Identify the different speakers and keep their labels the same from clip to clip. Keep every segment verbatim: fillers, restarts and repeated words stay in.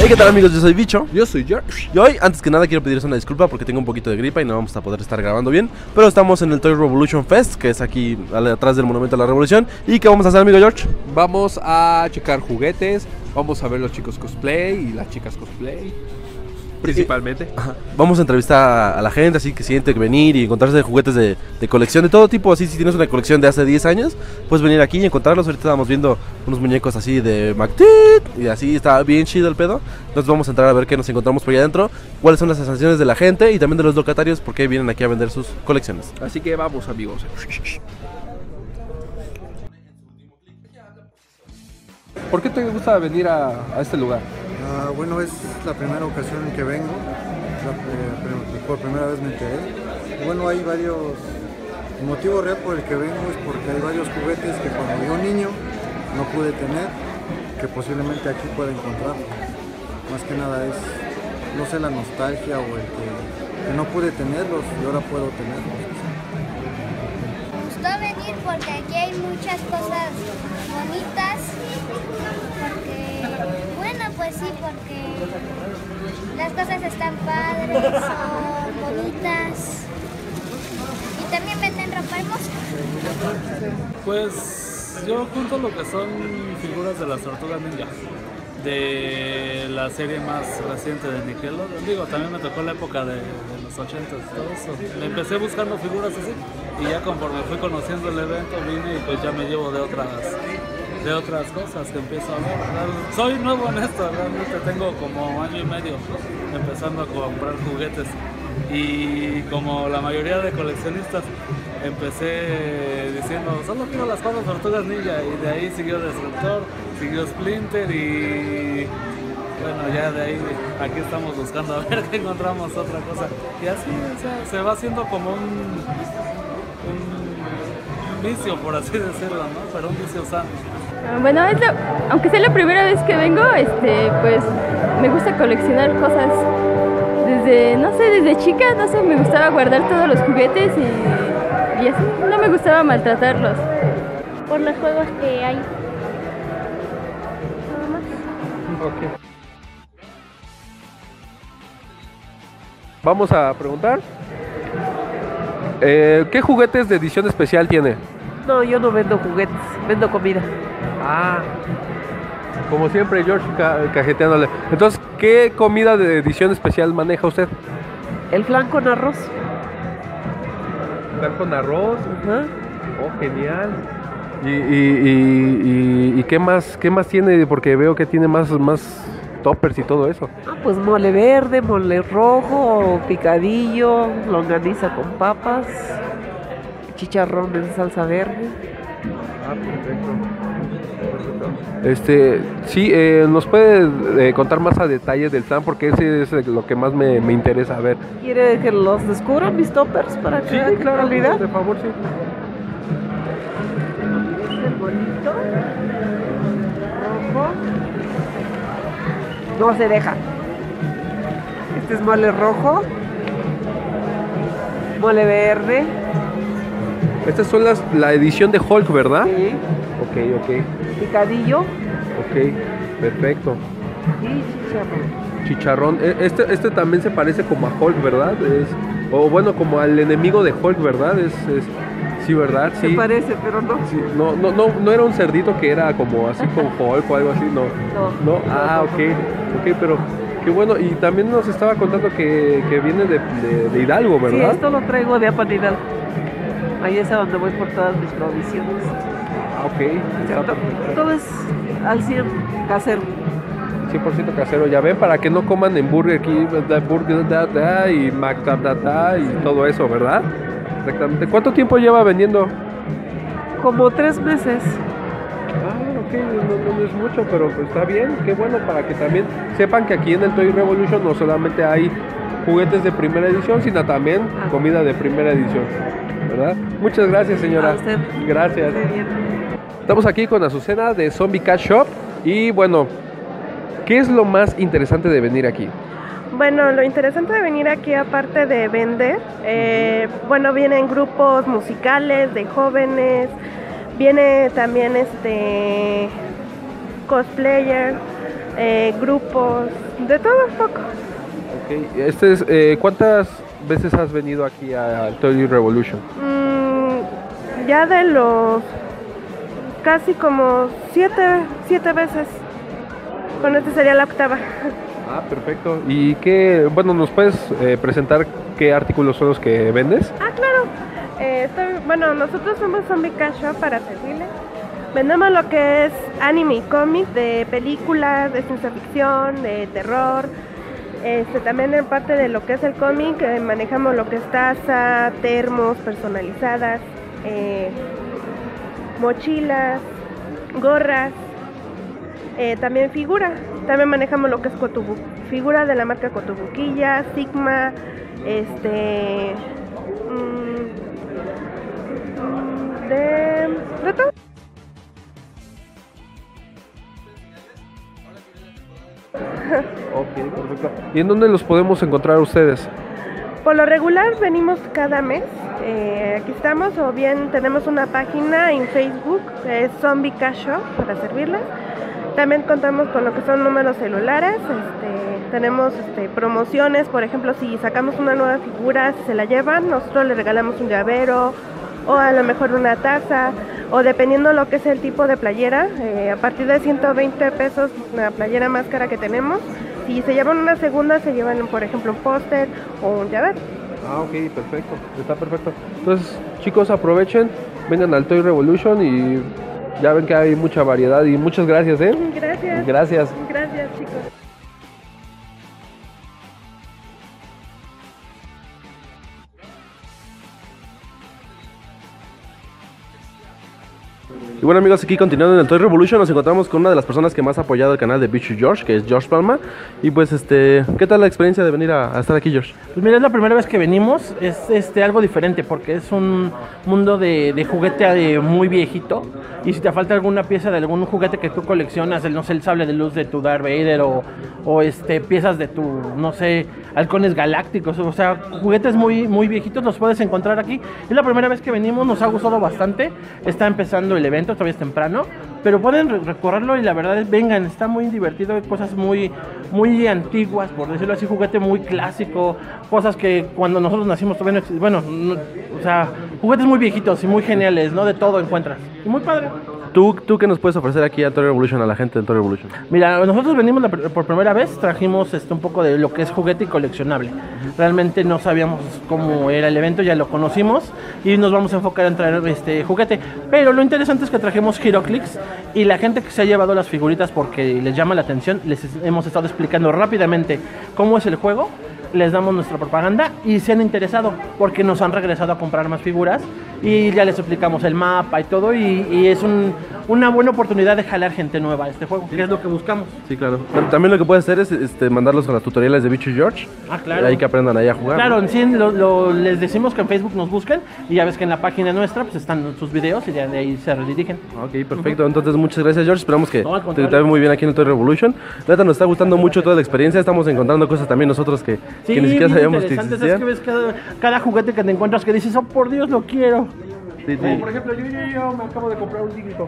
Speaker 1: ¿qué tal amigos? Yo soy Bicho.
Speaker 2: Yo soy George.
Speaker 1: Y hoy, antes que nada, quiero pedirles una disculpa porque tengo un poquito de gripa y no vamos a poder estar grabando bien. Pero estamos en el Toy Revolution Fest, que es aquí atrás del Monumento a la Revolución. ¿Y qué vamos a hacer, amigo George?
Speaker 2: Vamos a checar juguetes, vamos a ver los chicos cosplay y las chicas cosplay. Principalmente.
Speaker 1: Ajá. Vamos a entrevistar a la gente, así que siente que venir y encontrarse de juguetes de, de colección de todo tipo. Así, si tienes una colección de hace diez años, puedes venir aquí y encontrarlos. Ahorita estábamos viendo unos muñecos así de McTeeth y así está bien chido el pedo. Entonces vamos a entrar a ver qué nos encontramos por allá adentro, cuáles son las sensaciones de la gente y también de los locatarios, porque vienen aquí a vender sus colecciones.
Speaker 2: Así que vamos, amigos. ¿Por qué te gusta venir a, a este lugar?
Speaker 3: Uh, bueno, es la primera ocasión en que vengo, la, eh, por primera vez me enteré. Y bueno, hay varios, el motivo real por el que vengo es porque hay varios juguetes que cuando yo niño no pude tener, que posiblemente aquí pueda encontrar. Más que nada es, no sé, la nostalgia o el que, que no pude tenerlos y ahora puedo tenerlos.
Speaker 4: Me gustó venir porque aquí hay muchas cosas bonitas, porque, bueno, pues sí, porque las cosas están padres, son bonitas y también venden ropa hermosa.
Speaker 5: Pues yo junto lo que son figuras de las Tortugas Ninja, de la serie más reciente de Nickelodeon. Digo, también me tocó la época de, de los ochentas y todo eso. Me empecé buscando figuras así y ya conforme fui conociendo el evento vine y pues ya me llevo de otras de otras cosas que empiezo a ver. Soy nuevo en esto, realmente tengo como año y medio empezando a comprar juguetes y como la mayoría de coleccionistas empecé diciendo solo quiero las cuatro Tortugas Ninja y de ahí siguió Destructor, siguió Splinter y bueno, ya de ahí aquí estamos buscando a ver que encontramos otra cosa y así, o sea, se va haciendo como un, un vicio, por así decirlo, ¿no? Pero un vicio sano.
Speaker 6: Bueno, es la, aunque sea la primera vez que vengo, este, pues me gusta coleccionar cosas. Desde, no sé, desde chica, no sé, me gustaba guardar todos los juguetes y, y así, no me gustaba maltratarlos.
Speaker 4: Por los juegos que hay. Nada más.
Speaker 2: Okay. Vamos a preguntar. Eh, ¿Qué juguetes de edición especial tiene?
Speaker 7: No, yo no vendo juguetes, vendo comida.
Speaker 2: Ah, como siempre, George ca cajeteándole. Entonces, ¿qué comida de edición especial maneja usted?
Speaker 7: El flan con arroz.
Speaker 2: ¿Flan con arroz?
Speaker 7: Ajá.
Speaker 2: Oh, genial. ¿Y, y, y, y, y qué más qué más tiene? Porque veo que tiene más, más toppers y todo eso.
Speaker 7: Ah, pues mole verde, mole rojo, picadillo, longaniza con papas, chicharrón en salsa verde.
Speaker 2: Ah, perfecto. Este, sí, eh, ¿nos puede eh, contar más a detalle del stand? Porque ese es lo que más me, me interesa ver.
Speaker 7: ¿Quiere que los descubran mis toppers para que
Speaker 2: Sí,
Speaker 7: vean
Speaker 2: claro,
Speaker 7: calidad?
Speaker 2: de favor, sí.
Speaker 7: Este bonito, rojo, no se deja. Este es mole rojo, mole verde.
Speaker 2: Estas son las, la edición de Hulk, ¿verdad?
Speaker 7: Sí.
Speaker 2: Ok, ok.
Speaker 7: Picadillo
Speaker 2: Ok, perfecto.
Speaker 7: y chicharrón.
Speaker 2: Chicharrón. E- Este, este también se parece como a Hulk, ¿verdad? Es, o bueno, como al enemigo de Hulk, ¿verdad? Es, es sí, ¿verdad? Sí.
Speaker 7: Se parece, pero no.
Speaker 2: Sí, no, no, no, no era un cerdito que era como así con Hulk o algo así, no.
Speaker 7: No.
Speaker 2: No, ah, ok, ok, pero qué bueno. Y también nos estaba contando que, que viene de, de, de Hidalgo,
Speaker 7: Sí,
Speaker 2: ¿verdad?
Speaker 7: esto lo traigo de Apan Hidalgo. Ahí es a donde voy por todas mis provisiones.
Speaker 2: Ah, ok. Está perfecto.
Speaker 7: Todo es al cien casero.
Speaker 2: cien por ciento casero, ya ven, para que no coman en Burger King, ¿verdad? Burger da, da, y Mac da, da, da, y todo eso, ¿verdad? Exactamente. ¿Cuánto tiempo lleva vendiendo?
Speaker 7: Como tres meses.
Speaker 2: Ah, ok, no, no es mucho, pero pues está bien, qué bueno, para que también sepan que aquí en el Toy Revolution no solamente hay juguetes de primera edición, sino también comida de primera edición, ¿verdad? Muchas gracias, señora.
Speaker 7: A usted.
Speaker 2: Gracias.
Speaker 7: Muy bien.
Speaker 2: Estamos aquí con Azucena de Zombie Cat Shop y bueno, ¿qué es lo más interesante de venir aquí?
Speaker 8: Bueno, lo interesante de venir aquí, aparte de vender, eh, bueno, vienen grupos musicales de jóvenes, viene también este cosplayer, eh, grupos De todo un poco.
Speaker 2: Ok, este es, eh, ¿cuántas veces has venido aquí al Toy Revolution?
Speaker 8: Mm, ya de los casi como siete, siete veces. Con este sería la octava.
Speaker 2: Ah, perfecto. ¿Y qué, bueno, nos puedes eh, presentar qué artículos son los que vendes?
Speaker 8: Ah, claro. Eh, estoy- bueno, nosotros somos Zombie Cash Shop para servirles. Vendemos lo que es anime y cómic de películas, de ciencia ficción, de terror. Este, también en parte de lo que es el cómic eh, manejamos lo que es taza, termos personalizadas, eh, mochilas, gorras, eh, también figura. También manejamos lo que es Kotobu, figura de la marca Kotobukiya, Sigma, este, mm, mm, de, de todo.
Speaker 2: Ok, perfecto. ¿Y en dónde los podemos encontrar ustedes?
Speaker 8: Por lo regular venimos cada mes, eh, aquí estamos, o bien tenemos una página en Facebook, que es Zombie Cash Shop, para servirles. También contamos con lo que son números celulares, este, tenemos este, promociones, por ejemplo, si sacamos una nueva figura, si se la llevan, nosotros le regalamos un llavero, o a lo mejor una taza, o dependiendo lo que es el tipo de playera, eh, a partir de ciento veinte pesos la playera más cara que tenemos. Si se llevan una segunda, se llevan, por ejemplo, un póster o un llavero.
Speaker 2: Ah, ok, perfecto, está perfecto. Entonces, chicos, aprovechen, vengan al Toy Revolution y ya ven que hay mucha variedad y muchas gracias, ¿eh?
Speaker 8: Gracias.
Speaker 2: Gracias.
Speaker 8: Gracias, chicos.
Speaker 1: Y bueno amigos, aquí continuando en el Toy Revolution nos encontramos con una de las personas que más ha apoyado el canal de Bicho George, que es George Palma. Y pues este, ¿qué tal la experiencia de venir a, a estar aquí, George?
Speaker 9: Pues mira, es la primera vez que venimos, es este algo diferente porque es un mundo de, de juguete de muy viejito. Y si te falta alguna pieza de algún juguete que tú coleccionas, el, no sé, el sable de luz de tu Darth Vader o, o este, piezas de tu, no sé, halcones galácticos, o sea, juguetes muy, muy viejitos los puedes encontrar aquí. Es la primera vez que venimos, nos ha gustado bastante, está empezando el evento, todavía es temprano, pero pueden re- recorrerlo y la verdad es, vengan, está muy divertido, hay cosas muy, muy antiguas, por decirlo así, juguete muy clásico, cosas que cuando nosotros nacimos todavía no existen, bueno, no, o sea, juguetes muy viejitos y muy geniales, ¿no? De todo encuentras, y muy padre.
Speaker 1: ¿Tú, ¿Tú qué nos puedes ofrecer aquí a Toy Revolution, a la gente del Toy Revolution?
Speaker 9: Mira, nosotros venimos la pr- por primera vez, trajimos este, un poco de lo que es juguete y coleccionable. Realmente no sabíamos cómo era el evento, ya lo conocimos y nos vamos a enfocar en traer este juguete. Pero lo interesante es que trajimos HeroClix y la gente que se ha llevado las figuritas porque les llama la atención, les es- hemos estado explicando rápidamente cómo es el juego, les damos nuestra propaganda y se han interesado porque nos han regresado a comprar más figuras y ya les explicamos el mapa y todo y, y es un, una buena oportunidad de jalar gente nueva a este juego, que es lo que buscamos.
Speaker 1: Sí, claro. También lo que puedes hacer es este, mandarlos a las tutoriales de Bicho George.
Speaker 9: Ah, claro.
Speaker 1: Ahí que aprendan ahí a jugar.
Speaker 9: Claro,
Speaker 1: ¿no?
Speaker 9: en sí lo, lo- les decimos que en Facebook nos busquen y ya ves que en la página nuestra pues están sus videos y ya de ahí se redirigen.
Speaker 1: Ok, perfecto. Entonces, muchas gracias, George. Esperamos que
Speaker 9: No, al
Speaker 1: te,
Speaker 9: contrario.
Speaker 1: te vaya muy bien aquí en el Toy Revolution. La neta, nos está gustando mucho toda la experiencia. Estamos encontrando cosas también nosotros que,
Speaker 9: Sí,
Speaker 1: que ni siquiera
Speaker 9: bien
Speaker 1: sabíamos que
Speaker 9: interesantes,
Speaker 1: existían.
Speaker 9: es que ves cada, cada juguete que te encuentras que dices, oh por Dios, lo quiero.
Speaker 1: Sí, sí.
Speaker 9: Como por ejemplo, yo, yo, yo me acabo de comprar un Jigglypuff.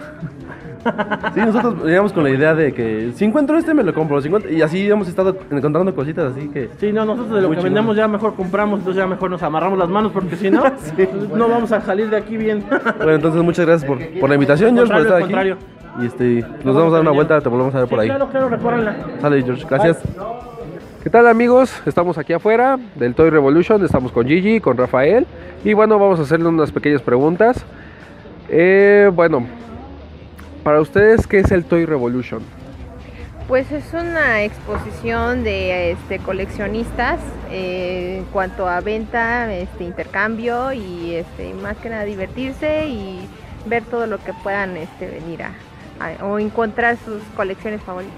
Speaker 1: Sí, nosotros veníamos con la idea de que si encuentro este me lo compro, si encuentro- y así hemos estado encontrando cositas así que...
Speaker 9: Sí, no, nosotros de lo
Speaker 1: Muy
Speaker 9: que
Speaker 1: chingón.
Speaker 9: vendemos ya mejor compramos, entonces ya mejor nos amarramos las manos porque si no, no vamos a salir de aquí bien.
Speaker 1: Bueno, entonces muchas gracias por, por la invitación, George, por estar
Speaker 9: Contrario,
Speaker 1: aquí.
Speaker 9: contrario.
Speaker 1: Y este, nos vamos a dar una vuelta, te volvemos a ver por
Speaker 9: Sí,
Speaker 1: ahí.
Speaker 9: claro, claro, recórrenla.
Speaker 1: Sale, George, gracias.
Speaker 2: ¿Qué tal amigos? Estamos aquí afuera del Toy Revolution, estamos con Gigi, con Rafael y bueno, vamos a hacerle unas pequeñas preguntas. Eh, bueno, para ustedes, ¿qué es el Toy Revolution?
Speaker 10: Pues es una exposición de este, coleccionistas eh, en cuanto a venta, este, intercambio y este, más que nada divertirse y ver todo lo que puedan este, venir a, a- o encontrar sus colecciones favoritas.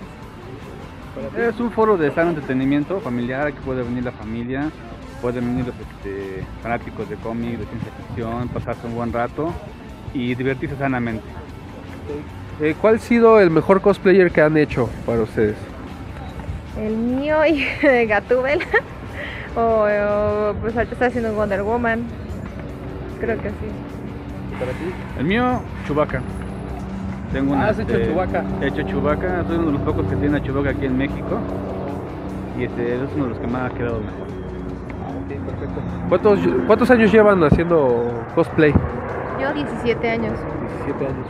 Speaker 11: Es un foro de sano entretenimiento familiar, aquí puede venir la familia, pueden venir los este, fanáticos de cómics, de ciencia ficción, pasarse un buen rato y divertirse sanamente.
Speaker 2: Eh, ¿Cuál ha sido el mejor cosplayer que han hecho para ustedes?
Speaker 10: El mío y de Gatúbela o, o, pues ahorita está haciendo Wonder Woman, creo que sí.
Speaker 11: El mío, Chewbacca. Tengo una,
Speaker 2: Ah, has hecho Chewbacca.
Speaker 11: He hecho Chewbacca, soy uno de los pocos que tiene a Chewbacca aquí en México y este es uno de los que me ha quedado mejor.
Speaker 2: Sí, perfecto. ¿Cuántos, ¿Cuántos años llevan haciendo cosplay?
Speaker 10: Yo diecisiete años.
Speaker 2: diecisiete años.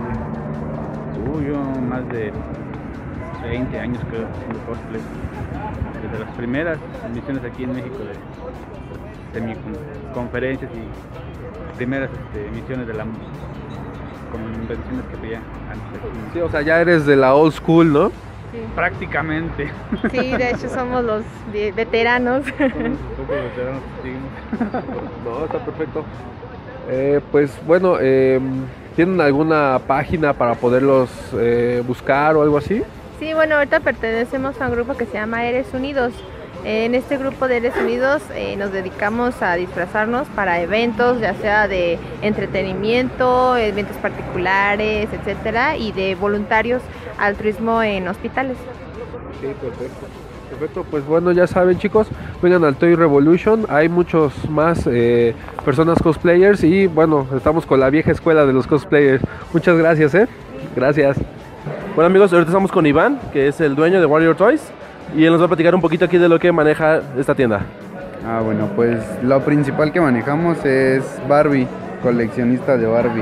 Speaker 2: Órale.
Speaker 11: Uh, yo más de veinte años creo haciendo cosplay. Desde las primeras misiones aquí en México de, de mi conferencias y primeras este, misiones de la convenciones que veía antes.
Speaker 2: Sí, o sea, ya eres de la old school, ¿no?
Speaker 10: Sí.
Speaker 11: Prácticamente.
Speaker 10: Sí, de hecho somos los de- veteranos.
Speaker 11: Somos un poco veteranos, sí.
Speaker 2: No, está perfecto. Eh, pues bueno, eh, ¿tienen alguna página para poderlos eh, buscar o algo así?
Speaker 10: Sí, bueno, ahorita pertenecemos a un grupo que se llama Eres Unidos. En este grupo de Eres Unidos eh, nos dedicamos a disfrazarnos para eventos, ya sea de entretenimiento, eventos particulares, etcétera, y de voluntarios altruismo en hospitales.
Speaker 2: Sí, perfecto. Perfecto, pues bueno, ya saben chicos, vengan al Toy Revolution, hay muchos más eh, personas cosplayers y bueno, estamos con la vieja escuela de los cosplayers. Muchas gracias, eh. Gracias.
Speaker 1: Bueno amigos, ahorita estamos con Iván, que es el dueño de Warrior Toys, y él nos va a platicar un poquito aquí de lo que maneja esta tienda.
Speaker 12: Ah, bueno, pues lo principal que manejamos es Barbie, coleccionista de Barbie.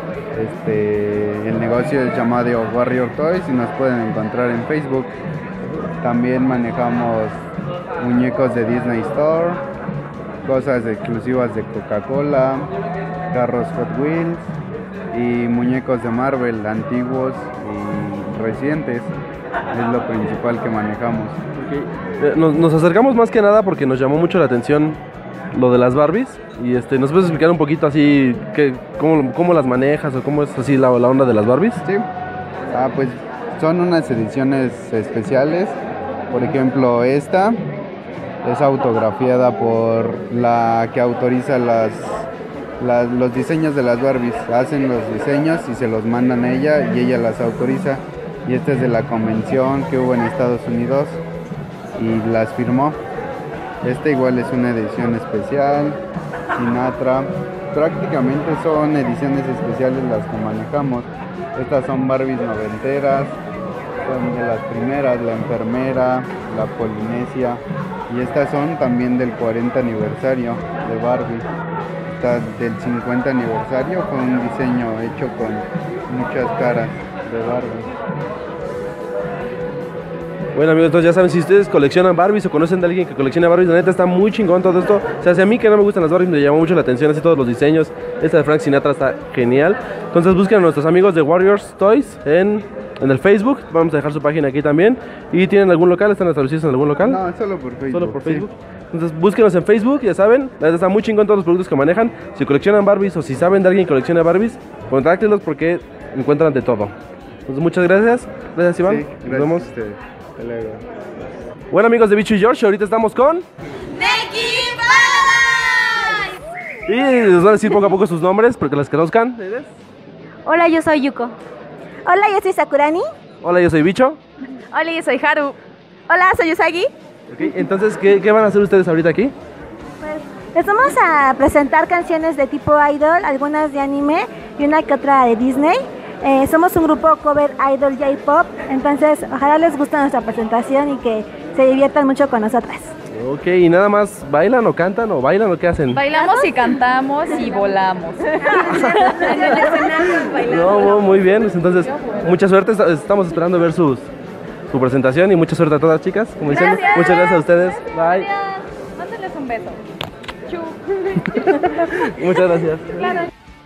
Speaker 12: Este, el negocio es llamado Warrior Toys y nos pueden encontrar en Facebook. También manejamos muñecos de Disney Store, cosas exclusivas de Coca-Cola, carros Hot Wheels y muñecos de Marvel antiguos y recientes. Es lo principal que manejamos.
Speaker 1: Okay. Eh, Nos, nos acercamos más que nada porque nos llamó mucho la atención lo de las Barbies. Y este, ¿nos puedes explicar un poquito así que, cómo, cómo las manejas o cómo es así la, la onda de las Barbies?
Speaker 12: Sí. Ah, pues son unas ediciones especiales. Por ejemplo, esta es autografiada por la que autoriza las, las, los diseños de las Barbies. Hacen los diseños y se los mandan a ella y ella las autoriza. Y esta es de la convención que hubo en Estados Unidos y las firmó. Esta igual es una edición especial, Sinatra. Prácticamente son ediciones especiales las que manejamos. Estas son Barbies noventeras, son de las primeras, la enfermera, la Polinesia. Y estas son también del cuarenta aniversario de Barbie. Esta del cincuenta aniversario fue un diseño hecho con muchas caras de Barbie.
Speaker 1: Bueno amigos, entonces ya saben, si ustedes coleccionan Barbies o conocen de alguien que colecciona Barbies, la neta está muy chingón todo esto. O sea, si a mí que no me gustan las Barbies me llamó mucho la atención así todos los diseños. Esta de Frank Sinatra está genial. Entonces busquen a nuestros amigos de Warriors Toys en, en el Facebook. Vamos a dejar su página aquí también. ¿Y tienen algún local? ¿Están establecidos en algún local?
Speaker 12: No, solo por Facebook.
Speaker 1: Solo por Facebook. Sí. Entonces búsquenos en Facebook, ya saben. La neta está muy chingón todos los productos que manejan. Si coleccionan Barbies o si saben de alguien que colecciona Barbies, contáctenlos porque encuentran de todo. Entonces muchas gracias. Gracias Iván.
Speaker 12: Sí, gracias.
Speaker 1: Nos vemos.
Speaker 12: A ustedes. Hasta luego.
Speaker 1: Bueno amigos de Bicho y George, ahorita estamos con...
Speaker 13: ¡Neki Paradise!
Speaker 1: Y les van a decir poco a poco sus nombres porque las conozcan.
Speaker 14: Hola, yo soy Yuko. Hola, yo soy Sakurani.
Speaker 1: Hola, yo soy Bicho.
Speaker 14: Hola, yo soy Haru. Hola, soy Usagi.
Speaker 1: Okay, entonces, ¿qué, ¿qué van a hacer ustedes ahorita aquí?
Speaker 14: Pues les vamos a presentar canciones de tipo idol, algunas de anime y una que otra de Disney. Eh, somos un grupo cover idol J-pop, entonces ojalá les guste nuestra presentación y que se diviertan mucho con nosotras.
Speaker 1: Ok, ¿y nada más bailan o cantan o bailan o qué hacen?
Speaker 15: Bailamos y cantamos y volamos.
Speaker 1: No, muy bien, pues entonces mucha suerte, estamos esperando ver sus, su presentación y mucha suerte a todas chicas, como dicen.
Speaker 15: Gracias.
Speaker 1: Muchas gracias a ustedes, bye.
Speaker 15: Mándenles un beso.
Speaker 1: Muchas gracias.
Speaker 15: Claro.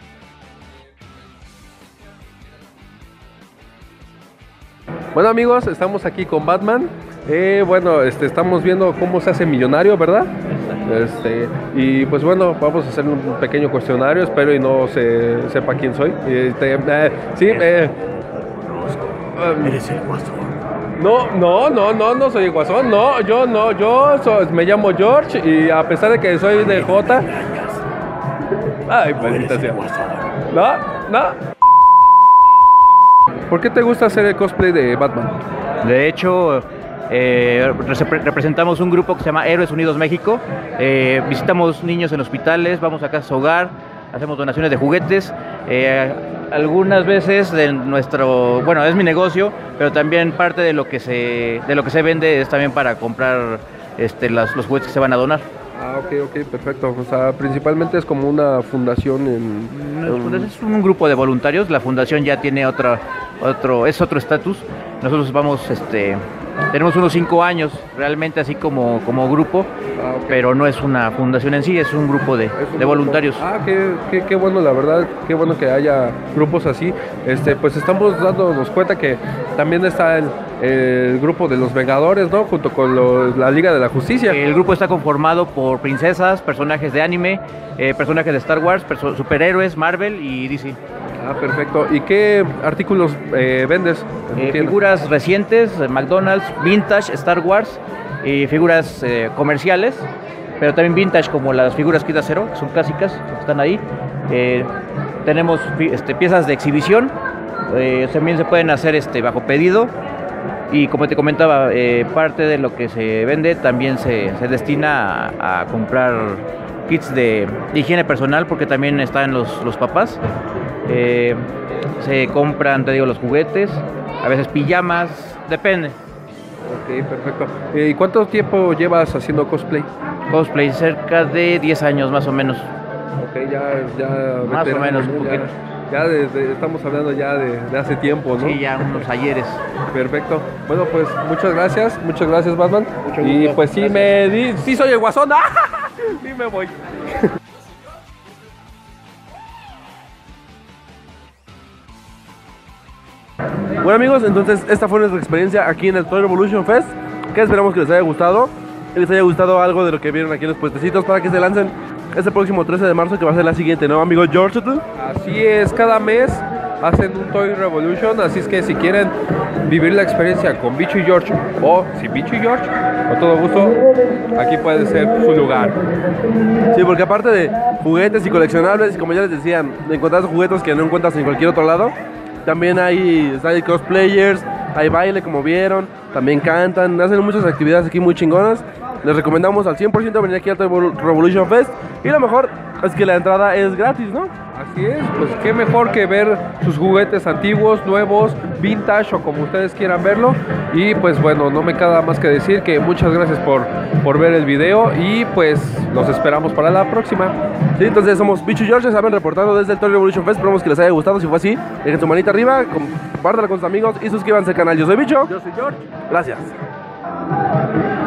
Speaker 2: Bueno amigos, estamos aquí con Batman. Eh, bueno, este, estamos viendo cómo se hace millonario, ¿verdad? Este, y pues bueno, vamos a hacer un pequeño cuestionario, espero y no se sepa quién soy. Este, eh, sí, eh, um,
Speaker 16: Eres el guasón.
Speaker 2: No, no, no, no, no soy el guasón, no, yo no, yo soy, me llamo George y a pesar de que soy de J. Ay, maldita sea. No, no. ¿Por qué te gusta hacer el cosplay de Batman?
Speaker 17: De hecho, eh, representamos un grupo que se llama Héroes Unidos México. Eh, visitamos niños en hospitales, vamos a casas hogar, hacemos donaciones de juguetes. Eh, algunas veces de nuestro, bueno, es mi negocio, pero también parte de lo que se, de lo que se vende es también para comprar este, las, los juguetes que se van a donar.
Speaker 2: Ah, ok, ok, perfecto. O sea, principalmente es como una fundación en...
Speaker 17: No, es un grupo de voluntarios, la fundación ya tiene otra, otro, es otro estatus. Nosotros vamos, este, tenemos unos cinco años realmente así como, como grupo, ah, okay. Pero no es una fundación en sí, es un grupo de, un de voluntarios.
Speaker 2: Grupo. Ah, qué, qué, qué bueno, la verdad, qué bueno que haya grupos así. Este, pues estamos dándonos cuenta que también está el, el grupo de los Vengadores, ¿no? Junto con los, la Liga de la Justicia.
Speaker 17: El grupo está conformado por princesas, personajes de anime, eh, personajes de Star Wars, superhéroes, Marvel y D C.
Speaker 2: Ah, perfecto. ¿Y qué artículos eh, vendes?
Speaker 17: Eh, figuras recientes, McDonald's, vintage, Star Wars, y figuras eh, comerciales, pero también vintage como las figuras Kid Acero, que son clásicas, están ahí. Eh, tenemos este, piezas de exhibición, eh, también se pueden hacer este, bajo pedido. Y como te comentaba, eh, parte de lo que se vende también se, se destina a, a comprar kits de, de higiene personal, porque también están los, los papás. Eh, se compran, te digo, los juguetes, a veces pijamas, depende.
Speaker 2: Ok, perfecto. ¿Y cuánto tiempo llevas haciendo cosplay?
Speaker 17: Cosplay, cerca de diez años más o menos.
Speaker 2: Ok, ya, ya
Speaker 17: más o menos, un poquito.
Speaker 2: Ya, ya de, de, estamos hablando ya de, de hace tiempo, ¿no?
Speaker 17: Sí, ya unos ayeres.
Speaker 2: Perfecto. Bueno, pues muchas gracias, muchas gracias, Batman.
Speaker 17: Mucho
Speaker 2: y
Speaker 17: gusto.
Speaker 2: pues sí
Speaker 17: Gracias.
Speaker 2: me di, sí soy el guasón. Sí me voy. Bueno amigos, entonces esta fue nuestra experiencia aquí en el Toy Revolution Fest, que esperamos que les haya gustado, que les haya gustado algo de lo que vieron aquí en los puestecitos para que se lancen este próximo trece de marzo, que va a ser la siguiente, ¿no, amigo George? Así es, cada mes hacen un Toy Revolution, así es que si quieren vivir la experiencia con Bicho y George o sin Bicho y George, con todo gusto, aquí puede ser su lugar. Sí, porque aparte de juguetes y coleccionables, y como ya les decía, de encontrar juguetes que no encuentras en cualquier otro lado, también hay, hay cosplayers, hay baile como vieron, también cantan, hacen muchas actividades aquí muy chingonas. Les recomendamos al cien por ciento venir aquí al Toy Revolution Fest, y lo mejor es que la entrada es gratis, ¿no? Así es, pues qué mejor que ver sus juguetes antiguos, nuevos, vintage o como ustedes quieran verlo. Y pues bueno, no me queda más que decir que muchas gracias por, por ver el video y pues los esperamos para la próxima. Sí, entonces somos Bicho y George, saben, reportando desde el Toy Revolution Fest. Esperamos que les haya gustado. Si fue así, dejen su manita arriba, compártanla con sus amigos y suscríbanse al canal. Yo soy Bicho.
Speaker 5: Yo soy George.
Speaker 2: Gracias.